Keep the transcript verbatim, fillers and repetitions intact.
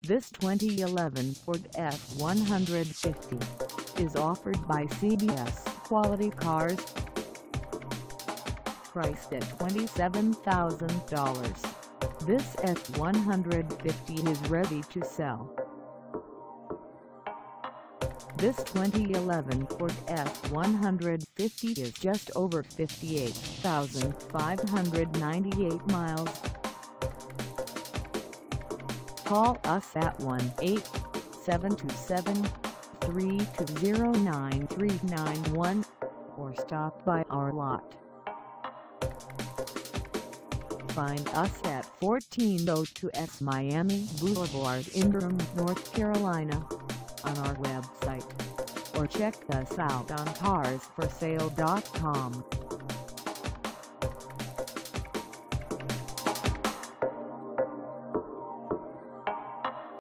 This twenty eleven Ford F one fifty is offered by C B S Quality Cars. Priced at twenty-seven thousand dollars, this F one fifty is ready to sell. This twenty eleven Ford F one fifty is just over fifty-eight thousand five hundred ninety-eight miles. Call us at one eight seven two seven, three two zero, nine three nine one or stop by our lot. Find us at fourteen oh two East Miami Boulevard in Durham, North Carolina on our website, or check us out on cars for sale dot com.